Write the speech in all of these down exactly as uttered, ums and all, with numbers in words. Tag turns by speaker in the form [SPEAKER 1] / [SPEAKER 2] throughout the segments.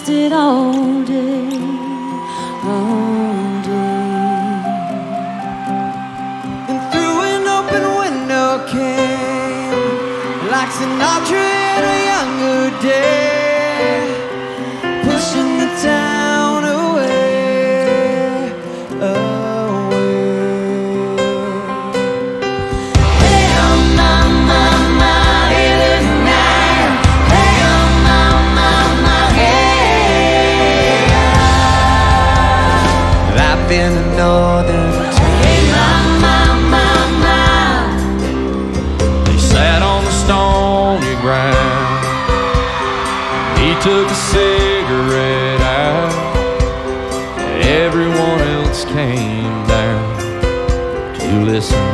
[SPEAKER 1] lasted all day, all day.
[SPEAKER 2] And through an open window came, like Sinatra in a younger day, pushing the town away, away.
[SPEAKER 1] Hey, oh, mama, mama, hey, little night. Hey, oh, mama, mama, hey,
[SPEAKER 2] Life in the northern town.
[SPEAKER 1] hey, mama, mama.
[SPEAKER 3] They sat on the stony ground. He took a cigarette out. Everyone else came down to listen.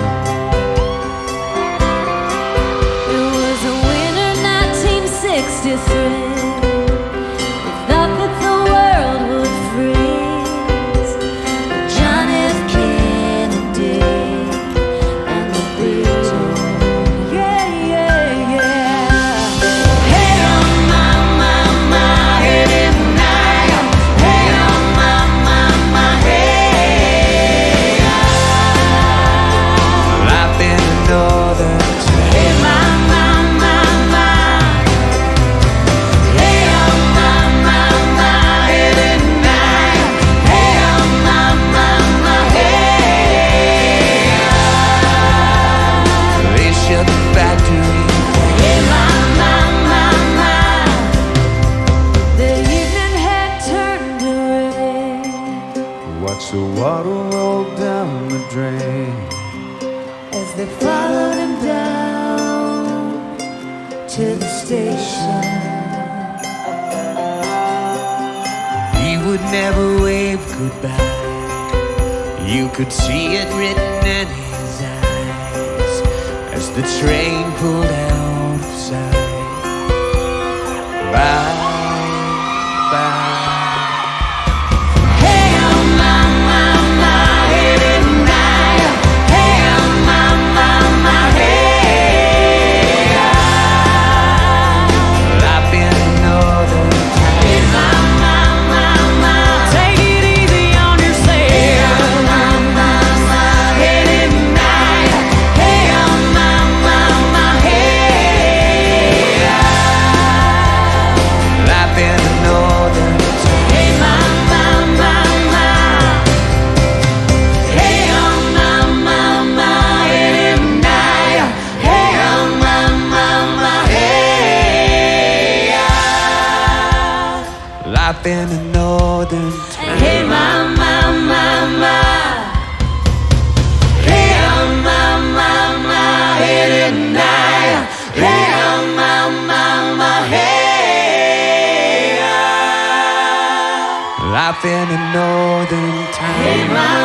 [SPEAKER 1] It was a winter nineteen sixty-three. We thought that the world would freeze. John F. Kennedy and the Beatles. Yeah, yeah, yeah. Hey, oh, mama, mama, hey, little night. Hey, oh, mama, mama, hey.
[SPEAKER 2] Life in the northern town.
[SPEAKER 1] Hey, mama, mama. Hey, oh, mama, mama, hey, little night. Hey, oh, mama, mama, hey.
[SPEAKER 2] They shut the factory.
[SPEAKER 1] Hey, mama, mama. The evening had turned to rain
[SPEAKER 2] Watch the water roll down the drain.
[SPEAKER 1] as they followed him down to the station.
[SPEAKER 2] He would never wave goodbye. You could see it written in his eyes as the train pulled out of sight. Bye, bye.
[SPEAKER 1] Hey, oh, mama, mama, hey, little night. Hey, oh, mama, mama, hey.
[SPEAKER 2] Life in the northern town.
[SPEAKER 1] Hey, mama, mama, take it easy on yourself. Hey, oh, mama, mama, hey, little night. Hey, oh, mama, mama, hey.
[SPEAKER 2] Life in the northern town.
[SPEAKER 1] Hey, mama, mama. Hey, oh, mama, mama, hey, little night. Hey, oh, mama, mama, hey.
[SPEAKER 2] Life in the northern town.
[SPEAKER 1] Hey, mama, mama. Hey, oh, mama, mama, hey, little night. Hey, oh, mama, mama, hey.
[SPEAKER 2] Life in the northern town.
[SPEAKER 1] Hey, mama.